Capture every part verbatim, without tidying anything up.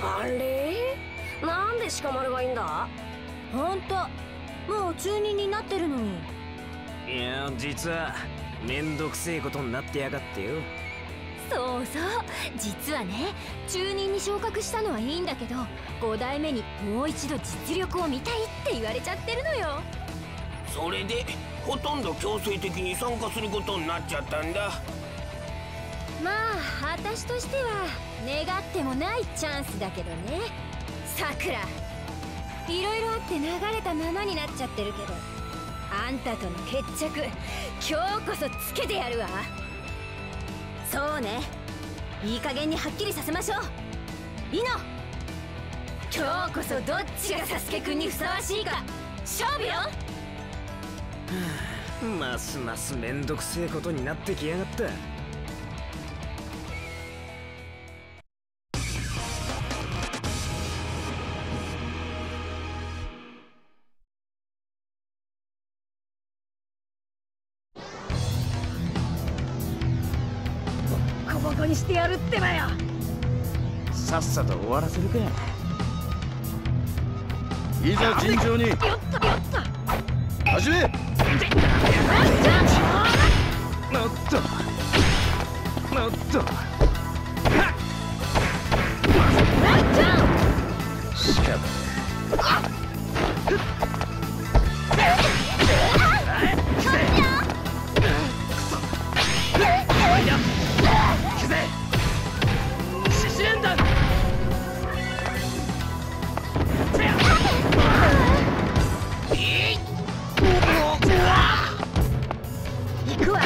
あれ、なんで鹿丸がいいんだ。 ほんと、もう中忍になってるのに。 いや実はめんどくせえことになってやがってよ。 そうそう、実はね、中忍に昇格したのはいいんだけど、ご代目にもう一度実力を見たいって言われちゃってるのよ。 それでほとんど強制的に参加することになっちゃったんだ。 まあ私としては願ってもないチャンスだけどね。さくら、いろいろあって流れたままになっちゃってるけど、あんたとの決着今日こそつけてやるわ。そうね、いい加減にはっきりさせましょう。いいの、今日こそどっちがサスケくんにふさわしいか勝負よ。 ますますめんどくせえことになってきやがった。 ボコボコにしてやるってばよ。 さっさと終わらせるか。 いざ尋常によったよった始め。 おっとおっと、しかも行くわ。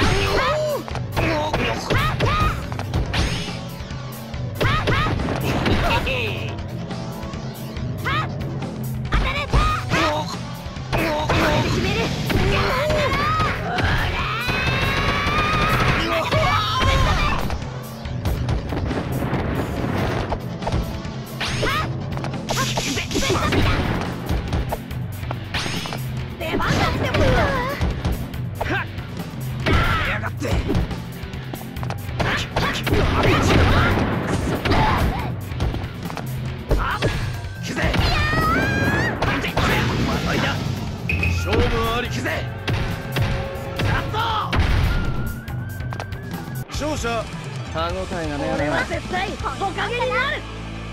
出番だってもんだ。 やがって。 勝負ありきぜ。勝者歯応えがね俺は絶対おかげになる。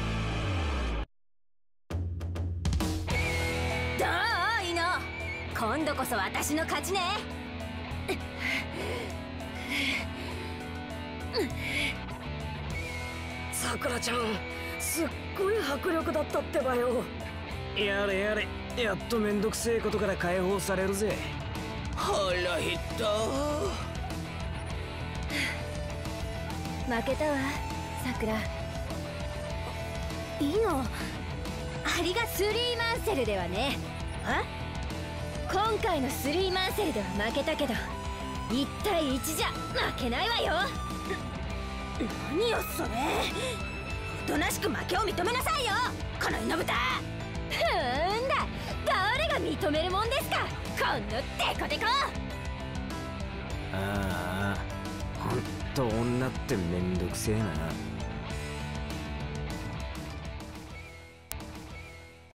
どういいの、今度こそ私の勝ちね。 さくらちゃん、すっごい迫力だったってばよ。 やれやれ、やっとめんどくせえことから解放されるぜ。 腹減った。 負けたわ、さくら。いいの、ありがスリーマンセルではね。え？今回のスリーマンセルでは負けたけど、いちたいいちじゃ負けないわよ。何よそれ、おとなしく負けを認めなさいよ、この猪豚。ふんだ、誰が認めるもんですか、このデコデコ。 ああ、ほんと女ってめんどくせえな。